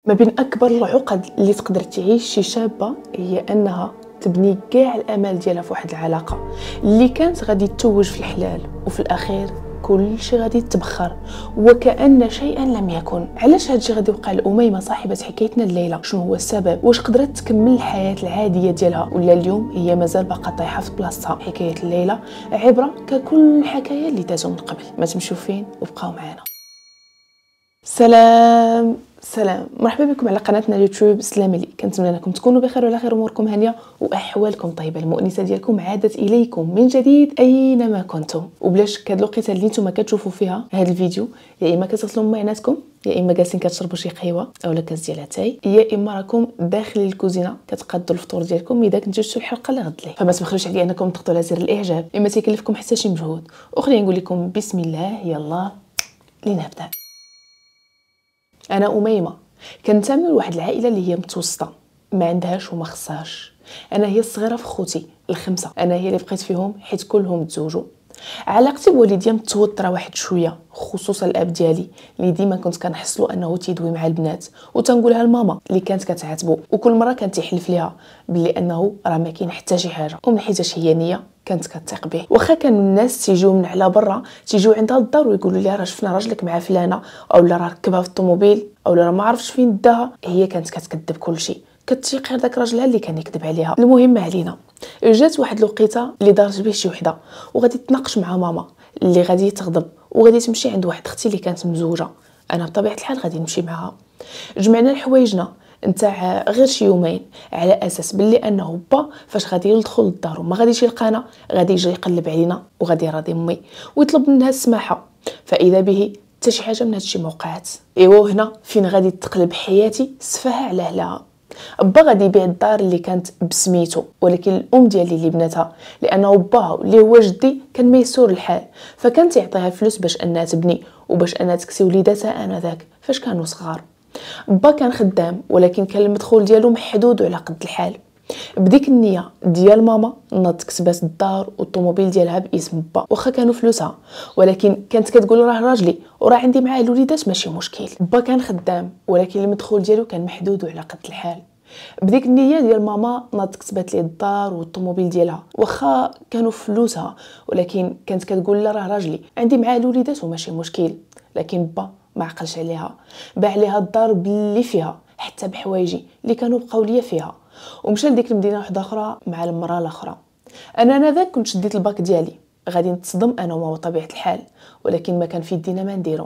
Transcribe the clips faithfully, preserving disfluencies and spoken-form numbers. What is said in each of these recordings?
ما بين اكبر العقد اللي تقدر تعيش شي شابه هي انها تبني كاع الامال ديالها في واحد العلاقه اللي كانت غادي تتوج في الحلال، وفي الاخير كل شيء غادي يتبخر وكأن شيئا لم يكن. علاش هادشي غادي يوقع لأميمة صاحبة حكايتنا الليله؟ شنو هو السبب؟ واش قدرت تكمل الحياه العاديه ديالها ولا اليوم هي مازال باقا طايحه في بلاصتها؟ حكايه الليله عبره ككل الحكايه اللي دازوا من قبل. ما تمشيو فين وبقاو معنا. سلام سلام، مرحبا بكم على قناتنا اليوتيوب سلام لي. كنتمنى انكم تكونوا بخير وعلى خير، اموركم هانيه واحوالكم طيبه. المؤنسه ديالكم عادت اليكم من جديد اينما كنتم، وبلا شك هاد الوقيته اللي نتوما كتشوفوا فيها هذا الفيديو يا اما كتغسلوا معيناتكم، يا اما جالسين كتشربوا شي قهوه اولا كاس ديال اتاي، يا اما راكم داخلين الكوزينه كتقادوا الفطور ديالكم اذا كنتو شفتوا الحلقه اللي غد لي. فما تبخلوش عليا انكم تضغطوا على زر الاعجاب، اما تيكلفكم حتى شي مجهود. وخليني نقول لكم بسم الله يلا لنبدا. انا اميمه كنتمي لواحد العائله اللي هي متوسطه، ما عندهاش وما خصهاش. انا هي الصغيره في خوتي الخمسه، انا هي اللي بقيت فيهم حيت كلهم تزوجوا. علاقتي بوالديا متوتره واحد شويه، خصوصا الاب ديالي اللي ديما كنت كنحصلو انه تيدوي مع البنات، وتنقولها لماما اللي كانت كتعاتبو، وكل مره كان تيحلف ليها بلي انه راه ما كاين حتى شي حاجه، ومن حيتاش هي نيه كانت كتثق به. واخا كانوا الناس تيجيو من على برا تيجيو عندها الدار ويقولوا لها راه شفنا راجلك مع فلانه، او لا راه ركبها في الطوموبيل، او لا راه ما عرفتش فين داها، هي كانت كتكذب كلشي، كتثيق غير داك راجلها اللي كان يكذب عليها. المهم علينا جات واحد الوقيته اللي دارت به شي وحده وغادي تناقش مع ماما اللي غادي تغضب وغادي تمشي عند واحد اختي اللي كانت مزوجه. انا بطبيعه الحال غادي نمشي معها. جمعنا الحوايجنا نتاع غير شي يومين على اساس باللي انه با فاش غادي يدخل للدار وما غاديش يلقانا غادي يجي يقلب علينا وغادي يراضي امي ويطلب منها السماحه. فاذا به حتى شي حاجه من هادشي ما وقعت. ايوا هنا فين غادي تقلب حياتي سفاها على اهلها. با غادي يبيع الدار اللي كانت بسميتو، ولكن الام ديالي اللي بناتها لانه با اللي هو جدي كان ميسور الحال، فكانت يعطيها فلوس باش انها تبني وباش انها تكسي وليداتها انذاك فاش كانوا صغار. با كان خدام ولكن كان المدخول ديالو محدود وعلى قد الحال. بديك النيه ديال ماما ناض كسبات الدار والطوموبيل ديالها باسم با، واخا كانوا فلوسها ولكن كانت كتقول راه راجلي وراه عندي معاه الوليدات ماشي مشكل. با كان خدام ولكن المدخول ديالو كان محدود وعلى قد الحال. بديك النيه ديال ماما ناض كسبات ليه الدار والطوموبيل ديالها، واخا كانوا فلوسها ولكن كانت كتقول لا راه راجلي عندي معاه الوليدات وماشي مشكل. لكن با ما عقلش عليها، باع ليها الدار باللي فيها حتى بحوايجي اللي كانوا بقاو ليا فيها، ومشى لديك المدينه واحده اخرى مع المراه الاخرى. انا انذاك كنت شديت الباك ديالي غادي نتصدم انا وما بطبيعه الحال، ولكن ما كان في يدينا ما نديرو.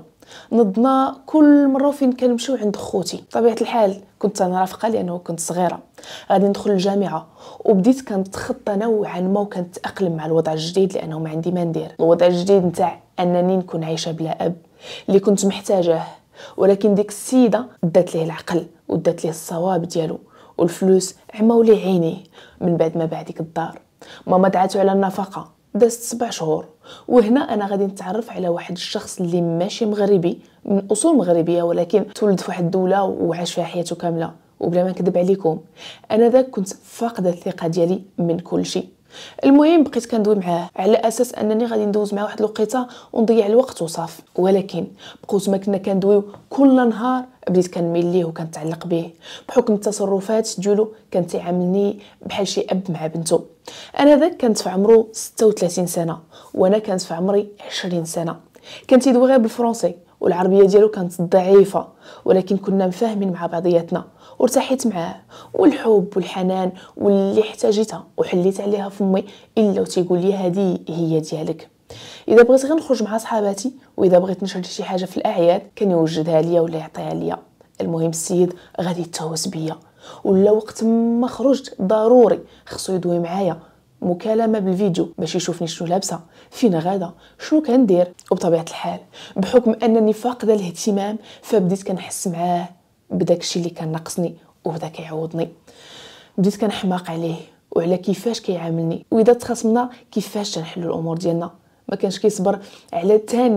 نضنا كل مره فين كنمشيو عند خوتي. بطبيعه الحال كنت انا رافقه لانه كنت صغيره. غادي ندخل الجامعه وبديت كنتخطى نوعا ما وكنتاقلم مع الوضع الجديد لانه ما عندي ما ندير. الوضع الجديد نتاع انني نكون عايشه بلا اب اللي كنت محتاجاه، ولكن ديك السيده دات ليه العقل ودات ليه الصواب ديالو والفلوس عماو ليه عينيه. من بعد ما باع ديك الدار ماما دعاتو على النفقه، دازت سبع شهور. وهنا انا غادي نتعرف على واحد الشخص اللي ماشي مغربي من اصول مغربيه ولكن تولد في واحد الدوله وعاش فيها حياته كامله. وبلا ما نكذب عليكم انا ذاك كنت فاقده الثقه ديالي من كل شيء. المهم بقيت كندوي معاه على اساس انني غادي ندوز معاه واحد الوقيته ونضيع الوقت وصافي، ولكن بقيت ما كنا كندويو كل نهار بديت كنميل ليه وكنتعلق به بحكم التصرفات ديالو. كان تيعاملني بحال شي اب مع بنته. انا ذاك كانت في عمره ستة وثلاثين سنه وانا كانت في عمري عشرين سنه. كان تيدوي غير بالفرنسي والعربيه ديالو كانت ضعيفه، ولكن كنا مفاهمين مع بعضياتنا وارتحيت معاه. والحب والحنان واللي احتاجتها وحليت عليها فمي الا وتيقول لي هذه هي ديالك. اذا بغيت غير نخرج مع صحاباتي واذا بغيت نشري شي حاجه في الاعياد كان يوجدها ليا ولا يعطيها ليا. المهم السيد غادي يتهوس بيا، ولا وقت ما خرجت ضروري خصو يدوي معايا مكالمه بالفيديو باش يشوفني شنو لابسه فين غاده شنو كندير. وبطبيعه الحال بحكم انني فاقده الاهتمام فبديت كنحس معاه بداك الشيء اللي كان ناقصني وبدا كيعوضني. بديت كنحماق عليه وعلى كيفاش كيعاملني، واذا تخاصمنا كيفاش تنحلوا الامور ديالنا. ما كانش كيصبر على ثانيه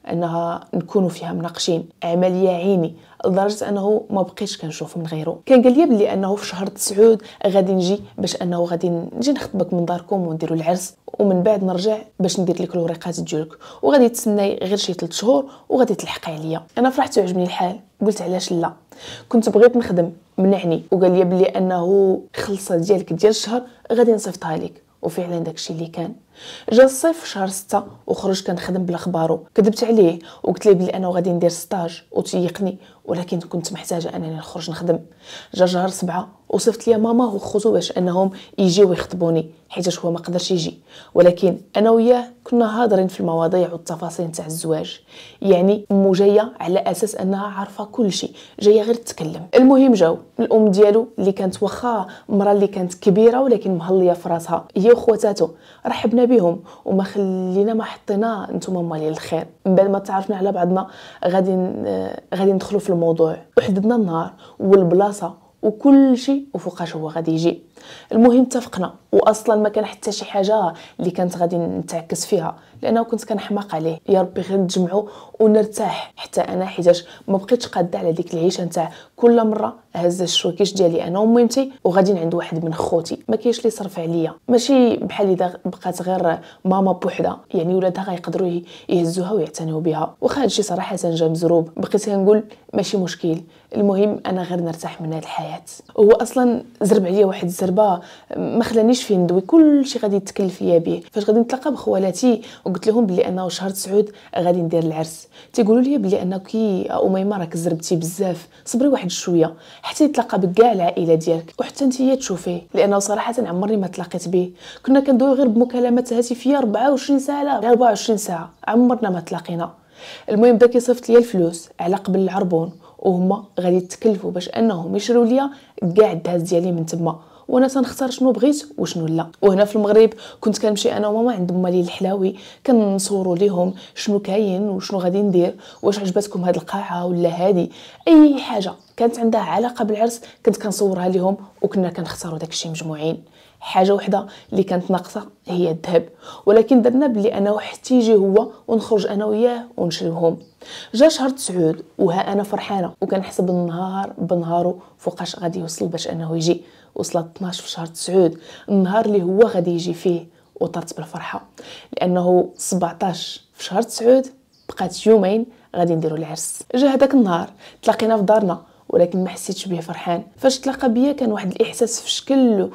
انها نكونوا فيها مناقشين، عمليه عيني لدرجه انه ما بقيتش كنشوف من غيره. كان قال لي بلي انه في شهر تسعود غادي نجي باش انه غادي نجي نخطبك من داركم ونديروا العرس، ومن بعد نرجع باش ندير لك الوريقات ديالك، وغادي تسناي غير شي ثلاث شهور وغادي تلحقي عليا. انا فرحت وعجبني الحال، قلت علاش لا، كنت بغيت نخدم منعني، وقال لي بلي انه خلصه ديالك ديال الشهر غادي نصيفطها لك، وفعلا داكشي اللي كان. جا الصيف في شهر ستة وخرج كنخدم بلا خبارو، كذبت عليه وقلت ليه بلي انا غادي ندير ستاج وتيقني، ولكن كنت محتاجه انني نخرج نخدم. جا شهر سبعة وصفت لي ماما وخوتو باش انهم يجيو يخطبوني، حيت هو ما قدرش يجي، ولكن انا وياه كنا هادرين في المواضيع والتفاصيل تاع الزواج. يعني امو جايه على اساس انها عارفه كل شيء، جايه غير تتكلم. المهم جاو الام ديالو اللي كانت واخا مرا اللي كانت كبيره ولكن مهليه في راسها، هي وخواتاتو، رحبنا بهم وما خلينا ما حطينا نتوما مالي الخير. من بعد ما تعرفنا على بعضنا غادي غادي ندخلوا في الموضوع، وحددنا النهار والبلاصه وكل شيء وفوقاش هو غادي يجي. المهم اتفقنا، واصلا ما كان حتى شي حاجه اللي كانت غادي نتعكس فيها، لانه كنت كنحماق عليه. يا ربي غير نتجمعوا ونرتاح حتى انا، حيتاش ما بقيتش قاده على ديك العيشه نتاع كل مره هز الشوكيش ديالي انا وميمتي وغادي عند واحد من خوتي ما كاينش اللي يصرف عليا. ماشي بحال اذا بقات غير ماما بوحده، يعني ولادها غيقدروا يهزوها ويعتنيو بها. واخا هادشي صراحه جا مزروب، بقيت كنقول ماشي مشكل، المهم انا غير نرتاح من هاد الحياه. هو اصلا زرب عليا واحد الزربه ما خلانيش فين ندوي كلشي غادي يتكلف ليا به. فاش غادي نتلاقى بخوالاتي وقلت لهم بلي انه شهر تسعود غادي ندير العرس، تيقولوا لي بلي انك اميمه راك زربتي بزاف، صبري واحد شويه حتى يتلاقى بكاع العائله ديالك وحتى نتيا تشوفيه. لانه صراحه عمرني ما تلاقيت به، كنا كندوي غير بمكالمات هاتفيه أربعة وعشرين ساعه، لا أربعة وعشرين ساعه، عمرنا ما تلاقينا. المهم بدا كيصيفط ليا الفلوس على قبل العربون، وهما غادي يتكلفوا باش انهم يشريو ليا كاع الدهز ديالي من تما، وانا تنختار شنو بغيت وشنو لا. وهنا في المغرب كنت كنمشي انا وماما عند مالي الحلاوي، كنصوروا ليهم شنو كاين وشنو غادي ندير، واش عجبتكم هاد القاعه ولا هادي، اي حاجه كانت عندها علاقه بالعرس كنت كنصورها ليهم، وكنا كنختاروا داكشي مجموعين. حاجه وحده اللي كانت ناقصه هي الذهب، ولكن درنا بلي انا حتى يجي هو ونخرج انا وياه ونشريوهم. جا شهر تسعود وها انا فرحانه وكنحسب النهار بنهارو فوقاش غادي يوصل باش انه يجي. وصلت اثناش في شهر تسعود، النهار اللي هو غادي يجي فيه، وطرت بالفرحه لانه سبعطاش في شهر تسعود بقات يومين غادي نديروا العرس. جا هذاك النهار تلاقينا في دارنا، ولكن ما حسيتش به فرحان. فاش تلاقى بيا كان واحد الاحساس في شكل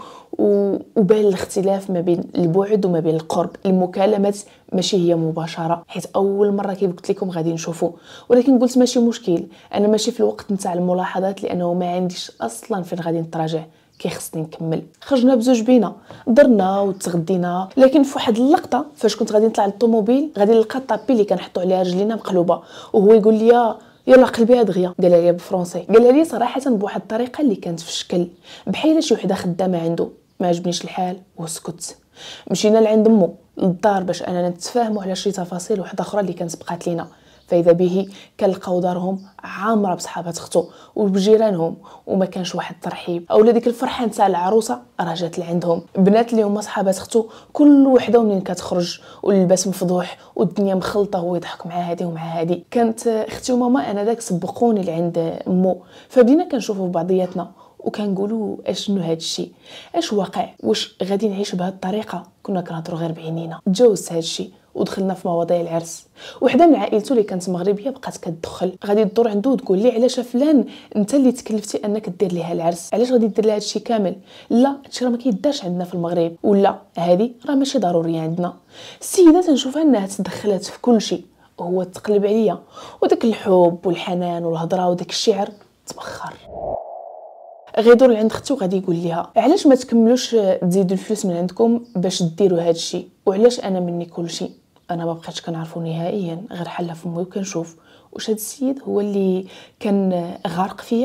وبان الاختلاف ما بين البعد وما بين القرب. المكالمات ماشي هي مباشره، حيت اول مره كيف قلت لكم غادي نشوفوا، ولكن قلت ماشي مشكل، انا ماشي في الوقت نتاع الملاحظات لانه ما عنديش اصلا فين غادي نتراجع، كيخصني نكمل. خرجنا بزوج بينا، درنا وتغدينا، لكن في واحد اللقطه فاش كنت غادي نطلع للطوموبيل غادي نلقى الطابي اللي كنحطوا عليها رجلينا مقلوبه، وهو يقول لي يلا قلبيها دغيا. قالها لي بالفرنسي، قالها لي صراحه بواحد الطريقه اللي كانت في الشكل بحال شي وحده خدامه عنده. ما عجبنيش الحال وسكت. مشينا لعند امو للدار باش اننا نتفاهموا على شي تفاصيل وحده اخرى اللي كانت بقات لينا. فاذا به كنلقاو دارهم عامره بصحابات اختو وبجيرانهم، وما كانش واحد الترحيب اولا ديك الفرحه نتاع العروسه راه جات لعندهم. بنات اللي هما صحابات اختو كل وحده منين كتخرج واللباس مفضوح والدنيا مخلطه، وهو يضحك مع هادي ومع هادي. كانت اختي وماما انا داك سبقوني لعند امو، فبدينا كنشوفوا بعضياتنا وكنقولوا اشنو هاد الشيء، اش واقع، واش غادي نعيش بهاد الطريقه. كنا كنهضروا غير بعينينا. تجاوزت هاد الشيء ودخلنا في مواضيع العرس. وحده من عائلته اللي كانت مغربيه بقات كتدخل، غادي تدور عنده وتقول لي علاش فلان انت اللي تكلفتي انك دير ليها العرس، علاش غادي دير لها هادشي كامل؟ لا هادشي راه ما كيدارش عندنا في المغرب، ولا هذه راه ماشي ضروريه عندنا. السيده تنشوفها انها تدخلات في كل شيء، وهو تقلب عليا، وداك الحب والحنان والهضره وداك الشعر تبخر. غيدور لعند اختي وغادي يقول لها علاش ما تكملوش تزيدوا الفلوس من عندكم باش ديروا هذا الشيء، وعلاش انا مني كل شيء. انا ما بقيتش كنعرفو نهائيا، غير حله فمي وكنشوف واش هذا السيد هو اللي كان غارق فيا.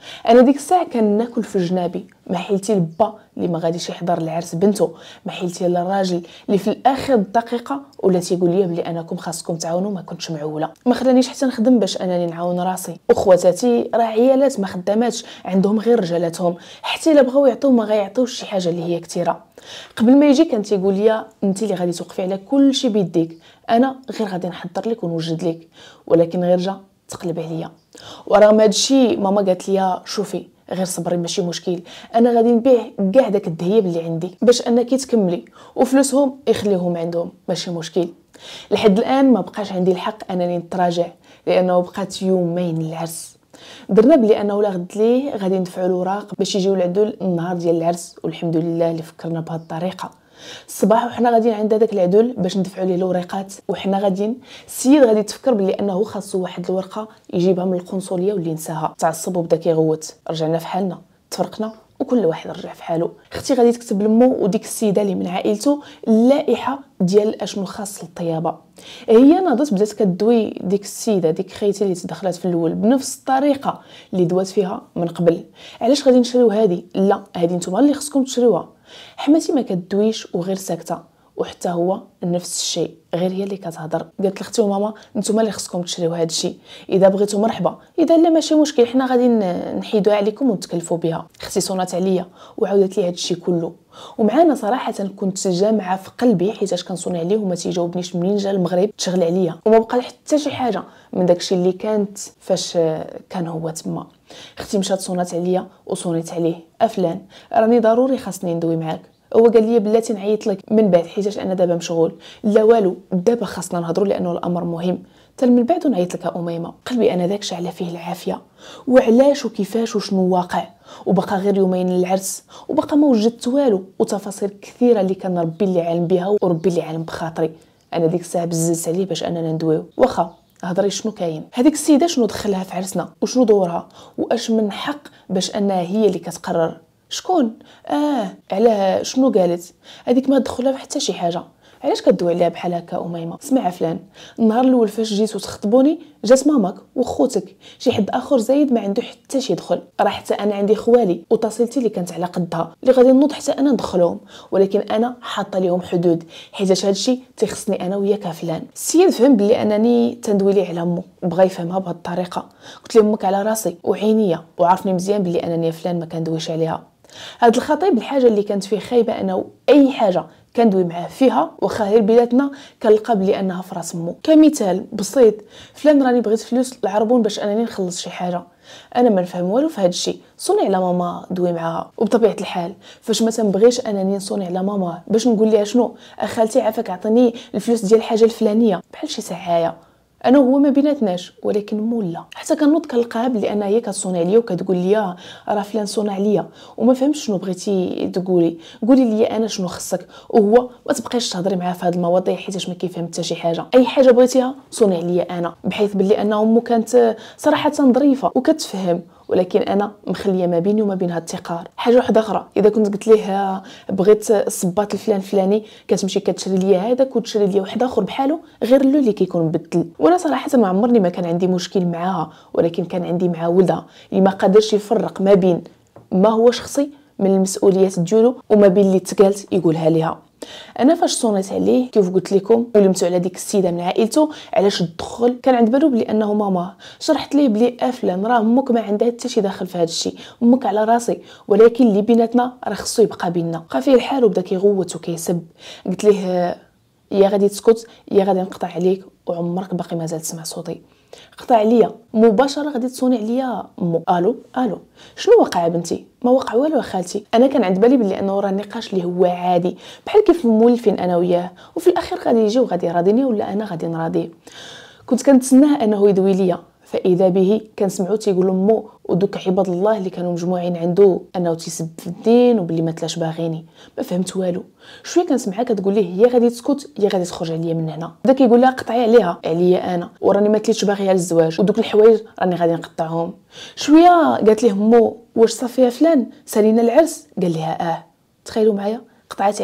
انا ديك الساعه كناكل في جنابي، ما حيلتي لبا اللي ما غاديش يحضر العرس بنته، ما حيلتي للراجل اللي في الاخر دقيقه ولا تيقول لي بلي انكم خاصكم تعاونوا، ما كنتش معوله. ما خلانيش حتى نخدم باش انني نعاون راسي. وخواتاتي راه عيالات ما خداماتش، عندهم غير رجالاتهم، حتى الا بغاو يعطيو ما غيعطيوش شي حاجه اللي هي كثيره. قبل ما يجي كان تيقول لي انت اللي غادي توقفي على كل شيء بيديك، انا غير غادي نحضر لك ونوجد لك. ولكن غير جا تقلب عليا. ورغم هذا الشيء ماما قالت لي شوفي غير صبري ماشي مشكل، انا غادي نبيع كاع داك الذهب اللي عندي باش انك تكملي، وفلوسهم يخليهم عندهم ماشي مشكل. لحد الان ما بقاش عندي الحق انني نتراجع، لانه بقات يومين العرس. درنا بلي انه لا غد ليه غادي ندفعوا الوراق باش يجيو العدول النهار ديال العرس، والحمد لله اللي فكرنا بهذه الطريقه. الصباح وحنا غاديين عند هذاك العدول باش ندفعوا ليه الوريقات، وحنا غاديين السيد غادي تفكر بلي انه خاصو واحد الورقه يجيبها من القنصليه واللي نساها. تعصب وبدا كيغوت. رجعنا في حالنا، تفرقنا وكل واحد رجع في حاله. اختي غادي تكتب لمو وديك السيده اللي من عائلته اللائحه ديال اشنو خاص للطيابه. هي ناضت بدات كدوي ديك السيده ديك خيتي اللي تدخلات في الاول بنفس الطريقه اللي دوات فيها من قبل. علاش غادي نشريو هذه؟ لا هذه نتوما اللي خصكم تشريوها. حماتي ما كدويش وغير ساكته، وحتى هو نفس الشيء، غير هي اللي كتهضر. قالت لختي وماما نتوما اللي خصكم تشريو هذا الشيء، اذا بغيتو مرحبا، اذا لا ماشي مشكل، حنا غادي نحيدوها عليكم ونتكلفوا بها. اختي صونات عليا وعاودت لي هذا الشيء كله، ومعانا صراحه كنت جامعه في قلبي حيتاش كنصوني عليه وما تيجاوبنيش منين جا المغرب تشغل عليا، وما بقى حتى شي حاجه من داكشي اللي كانت فاش كان هو تما. اختي مشات صونات عليا وصونيت عليه. افلان راني ضروري خاصني ندوي معاك. هو قال لي بلاتي نعيط لك من بعد حيتاش انا دابا مشغول. لا والو، دابا خاصنا نهضروا لانه الامر مهم. حتى من بعد نعيط لك اميمه. قلبي انا داك شعله فيه العافيه، وعلاش وكيفاش وشنو واقع، وبقى غير يومين للعرس وبقى ما وجدت والو، وتفاصيل كثيره اللي كان ربي اللي عالم بها وربي اللي عالم بخاطري. انا ديك الساعه بززت عليه باش اننا ندويو. واخا هضري شنو كاين؟ هذيك السيده شنو دخلها في عرسنا وشنو دورها واش من حق باش انها هي اللي كتقرر؟ شكون؟ اه علاه شنو قالت؟ هذيك ما دخلها حتى شي حاجه. علاش كدوي عليها بحال هكا اميمه؟ اسمع فلان، النهار الاول فاش جيتو تخطبوني جات ماماك وخوتك، شي حد اخر زايد ما عنده حتى شي دخل. راه حتى انا عندي خوالي وتصلتي اللي كانت على قدها اللي غادي نوض حتى انا ندخلهم، ولكن انا حاطه لهم حدود حيت هذا الشيء تيخصني انا وياك فلان. السيد فهم بلي انني تندوي ليه على امه، بغى يفهمها بهذه الطريقه. قلت له امك على راسي وعينيا، وعرفني مزيان بلي انني فلان ما كندويش عليها. هذا الخطيب الحاجه اللي كانت فيه خايبه انه اي حاجه كندوي معاه فيها واخا غير بيناتنا كنلقى بلي انها في راس مو. كمثال بسيط، فلان راني بغيت فلوس العربون باش انني نخلص شي حاجه، انا ما نفهم والو في هذا الشيء، صوني على ماما دوي معاها. وبطبيعه الحال فاش ما تنبغيش انني نصوني على ماما باش نقول لها شنو اخالتي عافاك عطيني الفلوس ديال الحاجه الفلانيه بحال شي سعايه، انا وهو ما بيناتناش، ولكن مولا حتى كنوض كنلقاها بلي انها هي كتصوني عليا وكتقول لي راه فلان صوني عليا وما فهمتش شنو بغيتي تقولي، قولي لي انا شنو خصك، وهو ما تبقايش تهضري معاه في هذه المواضيع حيتاش ما كيفهم حتى شي حاجه. اي حاجه بغيتيها صوني عليا انا، بحيث بلي ان امه كانت صراحه ظريفه وكتفهم، ولكن انا مخليه ما بيني وما بينها التقار. حاجه واحده اخرى، اذا كنت قلت ليه بغيت الصباط الفلان فلاني كتمشي كتشري ليا هذاك وتشري ليا واحد اخر بحاله غير له اللي كيكون مبدل. وانا صراحه ما عمرني ما كان عندي مشكل معاها، ولكن كان عندي مع ولدها اللي ما قادرش يفرق ما بين ما هو شخصي من المسؤوليات ديالو وما بين اللي تقالت يقولها ليها. انا فاش صونيت عليه كيف قلت لكم ولمتو على ديك السيده من عائلته علاش الدخل، كان عند بالو بلي انه ماما. شرحت ليه بلي افلان راه امك ما عندها حتى شي داخل في هذا الشيء، امك على راسي، ولكن اللي بيناتنا راه خصو يبقى بيننا. بقى فيه الحال وبدا كيغوت وكيسب. قلت ليه يا غادي تسكت يا غادي نقطع عليك، وعمرك باقي مازال تسمع صوتي. قطع عليا مباشره غادي تصوني عليا مو. الو الو شنو وقع بنتي؟ ما وقع والو يا خالتي، انا كان عند بالي بلي انه راه النقاش اللي هو عادي بحال كيف مولفين انا وياه، وفي الاخير غادي يجي وغادي يراضيني ولا انا غادي نراضيه. كنت كنتسناه انه يدوي ليا، فاذا به كنسمعو تيقول لمو ودوك عباد الله اللي كانوا مجموعين عنده انه تيسب في الدين وبلي ما تلاش باغيني. ما فهمت والو. شويه كنسمعها كتقول ليه يا غادي تسكت يا غادي تخرج عليا من هنا. بدا كيقول لها قطعي عليها عليا انا، وراني ما تليتش باغيه للزواج، ودوك الحوايج راني غادي نقطعهم. شويه قالت ليه مو واش صافيه فلان سالينا العرس؟ قال لها اه. تخيلوا معايا قطعت عليا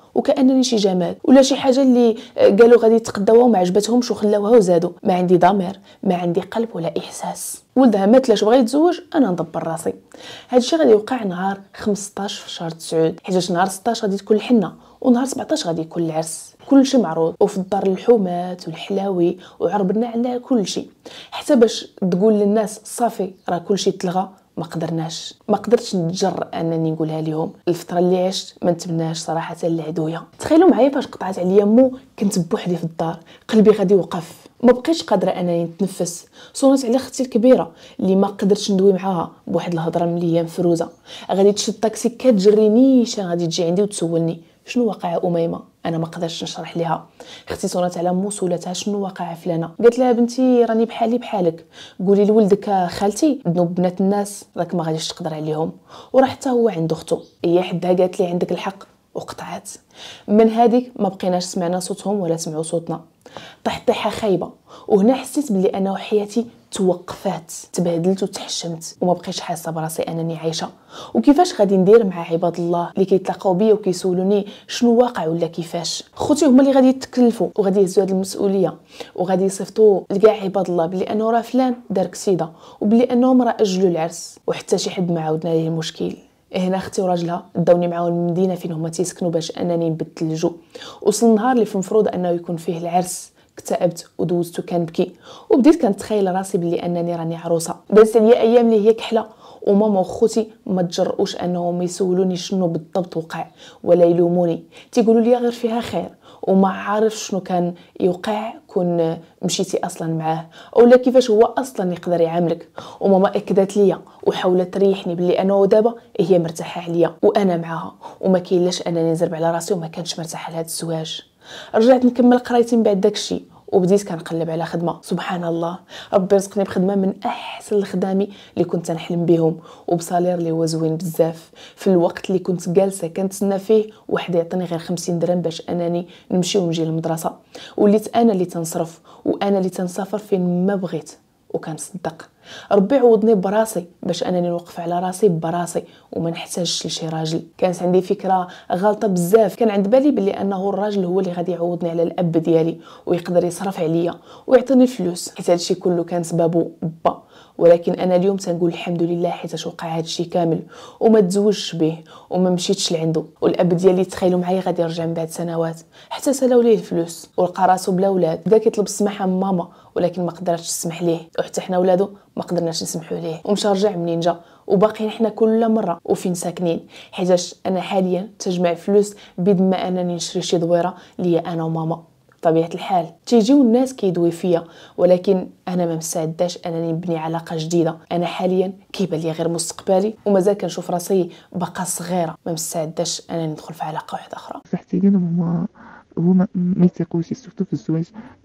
وكانني شي جماد ولا شي حاجه اللي قالوا غادي يتقداوها وما عجبتهمش وخلاوها وزادوا. ما عندي ضمير، ما عندي قلب ولا احساس. ولدها مات لاش بغى يتزوج، انا ندبر راسي. هادشي غادي يوقع نهار خمسطاش في شهر تسعود، حيت نهار ستطاش غادي تكون الحنه ونهار سبعطاش غادي يكون العرس. كلشي معروض وفي الدار الحومات والحلاوي وعربنا على كلشي، حتى باش تقول للناس صافي راه كلشي تلغى ما قدرناش. ما قدرتش نتجرأ انني نقولها لهم. الفتره اللي عشت ما نتمناش صراحه للعدويه. تخيلوا معايا فاش قطعت عليا مو كنت بوحدي في الدار، قلبي غادي يوقف، ما بقيتش قادره انني نتنفس. صونت على اختي الكبيره اللي ما قدرتش ندوي معاها بواحد الهضره ملي مفروزه. غادي تشد طاكسي كتجريني شان غادي تجي عندي وتسولني شنو واقع اميمه. انا ما قدرتش نشرح ليها. اختي صونت على مو سولتها شنو واقع فلانه، قالت لها بنتي راني بحالي بحالك، قولي لولدك خالتي ذنوب بنات الناس راك ما غاديش تقدر عليهم. وراه حتى هو عنده اختو، هي حدها قالت لي عندك الحق وقطعت. من هذيك ما بقيناش سمعنا صوتهم ولا سمعوا صوتنا. طحت طيحه خايبه، وهنا حسيت بلي انا وحياتي توقفات، تبهدلت وتحشمت وما بقيتش حاسه براسي انني عايشه. وكيفاش غادي ندير مع عباد الله اللي كيتلاقاو بيا وكيسولوني شنو واقع ولا كيفاش؟ خوتي هما اللي غادي يتكلفوا وغادي يهزوا هذه المسؤوليه وغادي يصيفطوا لكاع عباد الله بلي انه راه فلان دار كسيده وبلي انهم راه اجلوا العرس وحتى شي حد ما عاودنا ليه المشكل. هنا اختي وراجلها داوني معاهم المدينه فين هما تيسكنوا باش انني نبدل الجو. وصل النهار اللي في المفروض انه يكون فيه العرس، اكتئبت ودوزتو كنبكي وبديت كنتخيل راسي بلي انني راني عروسه. دازت عليا ايام اللي هي كحله وماما وخوتي ما تجرؤوش انهم يسولوني شنو بالضبط وقع ولا يلوموني، تيقولوا لي غير فيها خير وما عارف شنو كان يوقع كون مشيتي اصلا معاه اولا كيفاش هو اصلا يقدر يعاملك. وماما اكدت ليا وحاولت تريحني بلي انا دابا هي مرتاحه عليا وانا معاها وما كاينلاش انني نزرب على راسي وما كانش مرتاحه لهذا الزواج. رجعت نكمل قرايتي من بعد داكشي وبديت كنقلب على خدمه. سبحان الله، ربي رزقني بخدمه من احسن الخدامي اللي كنت نحلم بهم وبصالير اللي هو زوين بزاف. في الوقت اللي كنت جالسه كنتسنى فيه واحد يعطيني غير خمسين درهم باش انني نمشي ونجي للمدرسه، وليت انا اللي تنصرف وانا اللي تنسافر فين ما بغيت وكنصدق. ربي عوضني براسي باش انني نوقف على راسي براسي وما نحتاجش لشي راجل. كانت عندي فكره غلطه بزاف، كان عند بالي بلي انه الراجل هو اللي غادي يعوضني على الاب ديالي ويقدر يصرف عليا ويعطيني فلوس، حيت هادشي كله كان سببه با. ولكن انا اليوم تنقول الحمد لله حيت وقع هادشي كامل وما تزوجش به وما مشيتش لعندو. والاب ديالي تخيلوا معايا غادي يرجع من بعد سنوات حتى سلاو ليه الفلوس ولقى راسو بلا ولاد. بدا كيطلب السماحه من ماما ولكن ما قدرتش تسمح ليه، وحتى حنا ولادو ما قدرناش نسمحوا ليه. ومشى رجع منين جا وباقيين حنا كل مره وفين ساكنين، حيتاش انا حاليا تجمع فلوس بيد ما انني نشري شي دويره ليا انا وماما. طبيعه الحال تيجيو الناس كيدوي فيا ولكن انا ما مستعداش انني نبني علاقه جديده. انا حاليا كيبان لي غير مستقبلي ومازال كنشوف راسي باقا صغيره، ما مستعداش انني ندخل في علاقه واحده اخرى. صحتي ديالهم هما هما ما يثقوش سورتو في الزواج.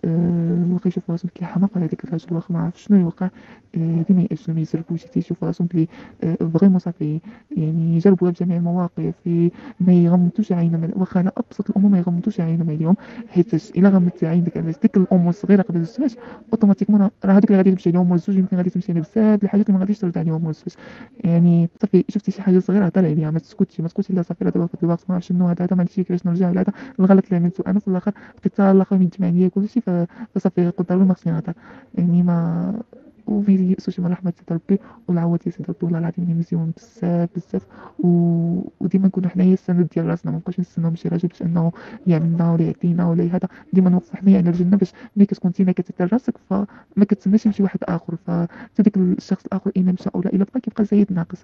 أه واخا يشوفوا راسهم كيحماق على ديك الراجل واخا ما عرف شنو يوقع، أه ديما يأجلوا ما يزربوش، تيشوفوا راسهم بلي أه فريمون صافي يعني يجربوها بجميع المواقف، ما يغمضوش عينهم واخا على ابسط الامور، ما يغمضوش عينهم عليهم. حيت الا غمضتي عينك على ديك الامور الصغيره قبل الزواج اوتوماتيكمون راه هذيك اللي غادي تمشي لهم الزوج، يمكن غادي تمشي بزاف الحاجات اللي ما غاديش ترد عليهم الزوج. يعني صافي شفتي شي حاجه صغيره هضر عليها، ما تسكتش ما تسكتش. لا صافي راه دابا في الوقت ما عرفتش شنو هذا هذا ماشي كيفاش نرجع لهذا الغلط اللي عملته انا في الاخر بقيت الاخر يجمع ليا كلشي. فصافي قدر الله ما خصني نهضر يعني ما وفي يأسوش من رحمة سيدي ربي. والعوض يا سيدي ربي والله العظيم مزيون بزاف بزاف. و... وديما نكونوا حنايا السند ديال راسنا، ما نبقاوش نستناو من شي راجل باش انه يعملنا ولا يعطينا ولا هذا. ديما نوقفوا حنايا على رجلنا باش ملي كتكون انت كتدير راسك فما كتسناش يمشي واحد اخر، فديك الشخص الاخر الا مشى ولا الا بقى كيبقى زايد ناقص.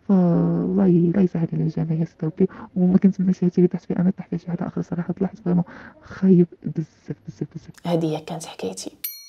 فالله لا يسهل على الجميع يا سيدي ربي. وما كنتمناش هادشي اللي طحت فيه انا طاح فيه شي واحد اخر صراحه. طلعت فريمون خايب بزاف بزاف بزاف. هذه كانت حكايتي،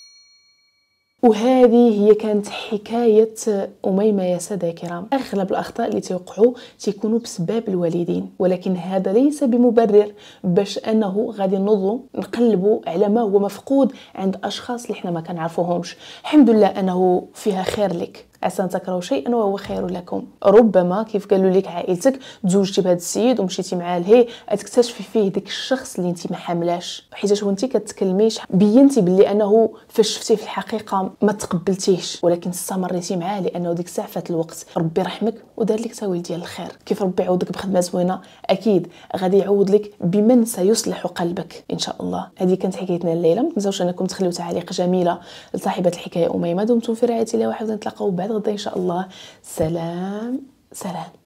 وهذه هي كانت حكاية أميمة يا سادة الكرام. أغلب الأخطاء اللي توقعوا تيكونوا بسبب الوالدين، ولكن هذا ليس بمبرر باش أنه غادي نظلم نقلبوا على ما هو مفقود عند أشخاص اللي احنا ما كنعرفوهمش. الحمد لله أنه فيها خير لك، عسى ان تكرهوا شيئا وهو خير لكم. ربما كيف قالوا لك عائلتك تزوجتي بهذا السيد ومشيتي معاه لهي، تكتشفي فيه داك الشخص اللي انت ما حاملاش، حيت وانت كتكلميش بينتي باللي انه فاش شفتيه في الحقيقه ما تقبلتيش، ولكن استمريتي معاه لانه ديك الساعه فات الوقت. ربي رحمك ودار لك تاويل ديال الخير. كيف ربي يعوضك بخدمه زوينه اكيد غادي يعوض لك بمن سيصلح قلبك ان شاء الله. هذه كانت حكايتنا الليله. ما تنساوش انكم تخليو تعاليق جميله لصاحبه الحكايه اميمه. دمتم في رعايه الله وحفظا. نتلاقاو بعد غدا ان شاء الله. سلام سلام.